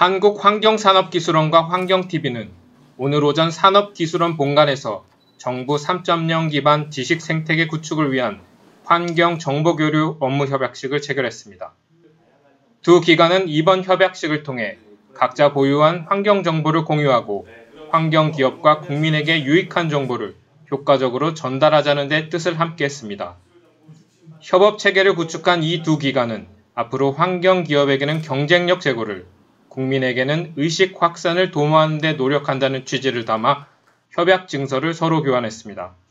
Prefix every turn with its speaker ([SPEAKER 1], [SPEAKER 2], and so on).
[SPEAKER 1] 한국환경산업기술원과 환경TV는 오늘 오전 산업기술원 본관에서 정부 3.0 기반 지식생태계 구축을 위한 환경정보교류 업무협약식을 체결했습니다. 두 기관은 이번 협약식을 통해 각자 보유한 환경정보를 공유하고 환경기업과 국민에게 유익한 정보를 효과적으로 전달하자는 데 뜻을 함께했습니다. 협업체계를 구축한 이 두 기관은 앞으로 환경기업에게는 경쟁력 제고를, 국민에게는 의식 확산을 도모하는 데 노력한다는 취지를 담아 협약 증서를 서로 교환했습니다.